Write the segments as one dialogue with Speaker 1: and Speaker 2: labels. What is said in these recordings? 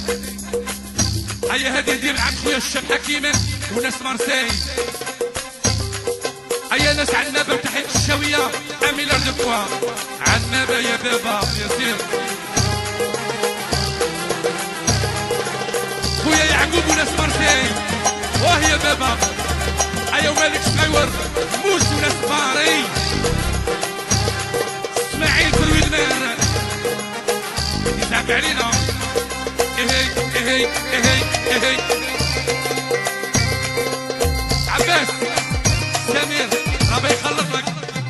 Speaker 1: هيا هادي ندير عند خويا الشاب حكيما وناس مارساي. هيا ناس عنابه وتحية الشاويه اميلار دو كوا عنابه يا بابا يا سير. خويا يعقوب وناس مارساي واه يا بابا. هيا ومالك شقيور موس وناس باري اسماعيل كروي دمار يزعب علينا. اهي اهي اهي اهي عباس سمير ربي يخلص لك.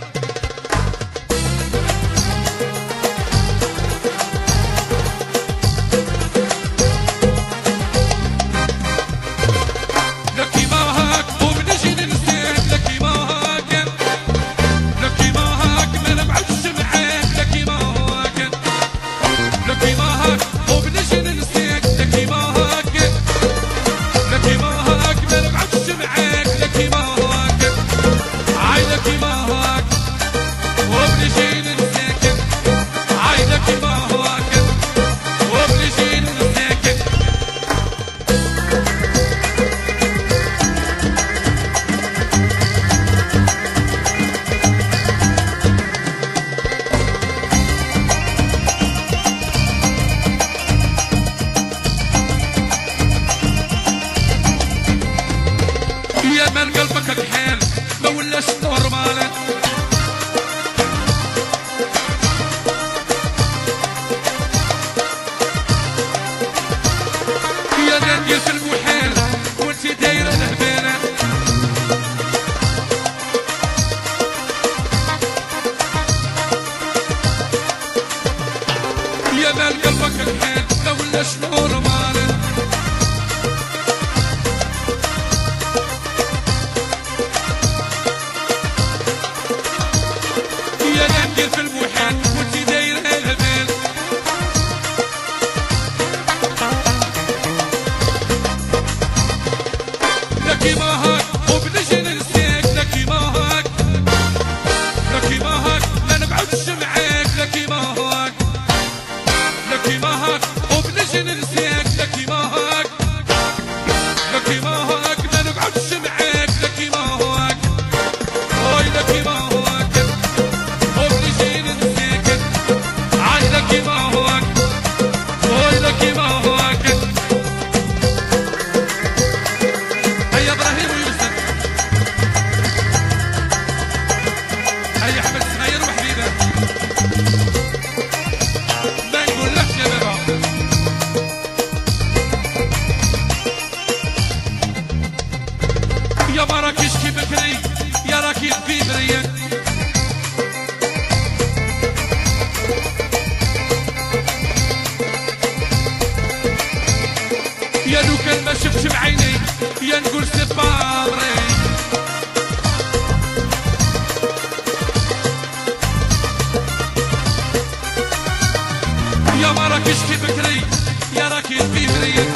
Speaker 1: لكي ما هاك وبنجي ننساك لكي ما هاك لكي ما هاك ما نبعدش معاك لكي ما هاك لكي ما هاك وبنجي ننساك لكي ما هاك لكي ما هاك ما نبعدش معاك لكي ما هاك عاي لكي ما هاك وبنجي ننساك عاي لكي ما هاك وبنجي ننساك. يا من قلبك الحال ما ولاش نورمال. يا ندير في المحال وانتي دايره الهبانه. يا من قلبك الحال ما ولاش نورمال. يا ندير في المحال وانتي دايره الهبال. لكي ما هاك وبنجي ننساك لكي ما هاك لكي ما هاك ما نبعدش معاك لكي ما هاك لكي ما هاك وبنجي ننساك لكي ما هاك لكي ما هاك ما نبعدش معاك لكي ما هاك هاي لكي ما هاك وبنجي ننساك عاي لكي ما هاك هاي لكي ما هاك. هيا ابراهيم ويوسف هيا احمد سمير وحبيبه ما نقولكش يا بابا. يا مراكش كي بكري يا راكي في بريك. يا لو كان ما شفتش بعيني يا نقول سي بامري. يا مراكش كي بكري يا راكي في بريك.